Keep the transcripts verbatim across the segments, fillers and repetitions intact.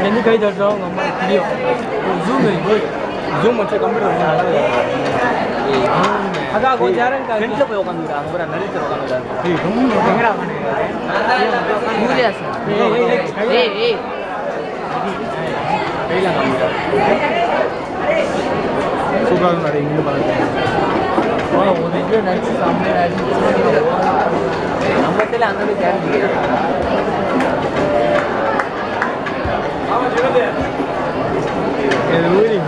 எந்த கை தட்டுறோம் உங்கள் அம்மா தெரியும் ஜூம் இருக்கு ஜூம் வச்சு கம்ப்யூட்டர் நல்லா அதான் கொஞ்சம் நேரம் ஃப்ரெண்டில் போய் உட்காந்துருக்காங்க அங்கே போய் நடிச்சு உட்காந்துருக்காங்க ரொம்ப எங்கடா ஏய் ஏய் சூப்பராக நிறைய இங்கே பாருங்க உதவியோ நடிச்சு செம்மையாக நடிச்சு நம்மத்தில் அந்த மாதிரி இது ஊரி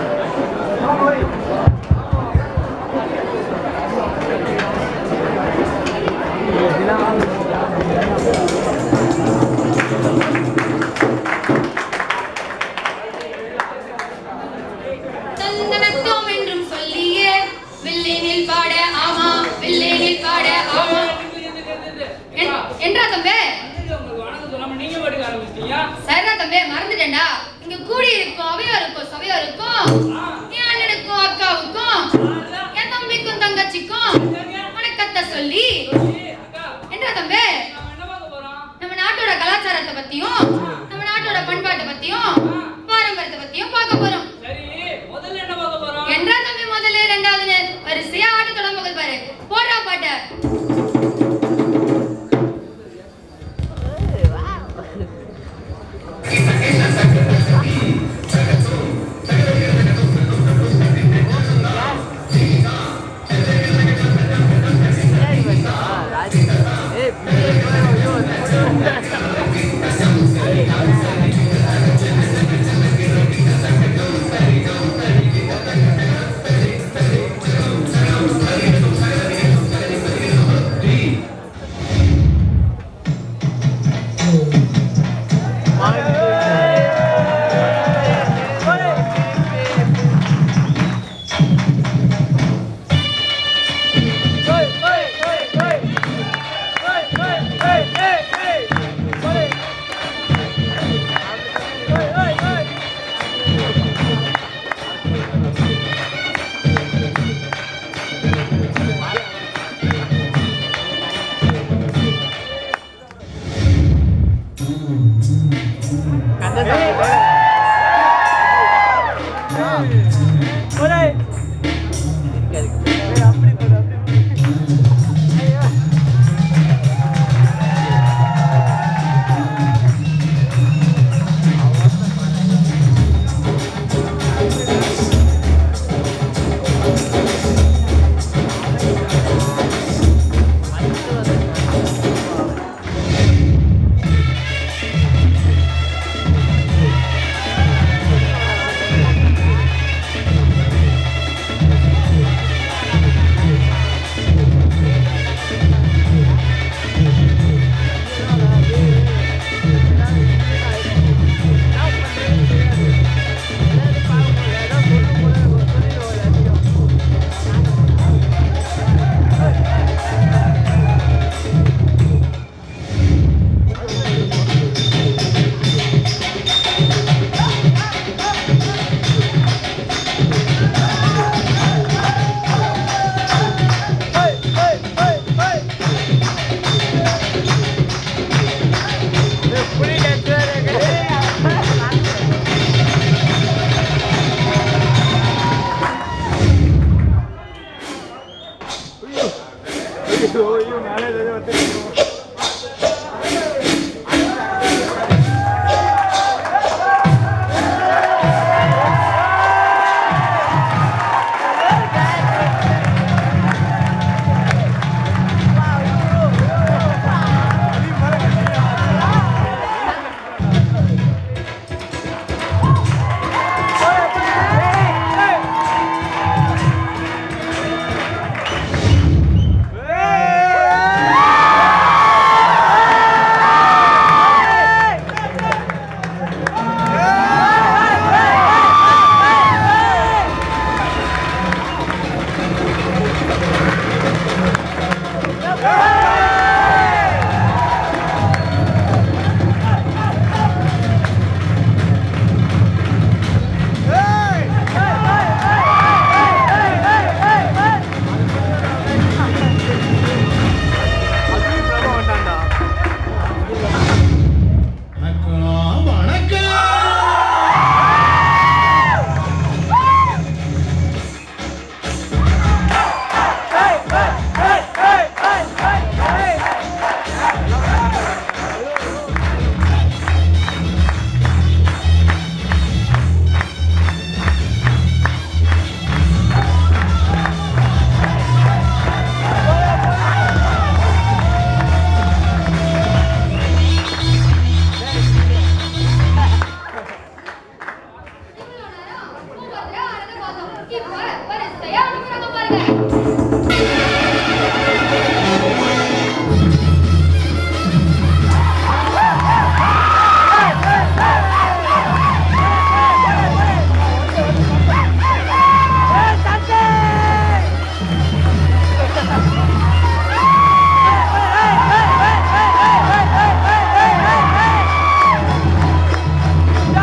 மறந்துட்டேன்டா இங்க கூடி இருக்கும் அவையா இருக்கும் சவையா இருக்கும் என் அண்ணனுக்கும் அக்காவுக்கும் என் தம்பிக்கும் தங்கச்சிக்கும் வணக்கத்தை சொல்லி என்றா தம்பி நம்ம நாட்டோட கலாச்சாரத்தை பத்தியும் நம்ம நாட்டோட பண்பாட்டை பத்தியும் பாரம்பரியத்தை பத்தியும் பார்க்க போறோம் என்றா தம்பி முதல்ல ரெண்டாவது வரிசையா ஆட்ட தொடங்க பாரு போடுறா பாட்ட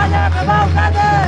ராஜா பிரபாவ் காதர்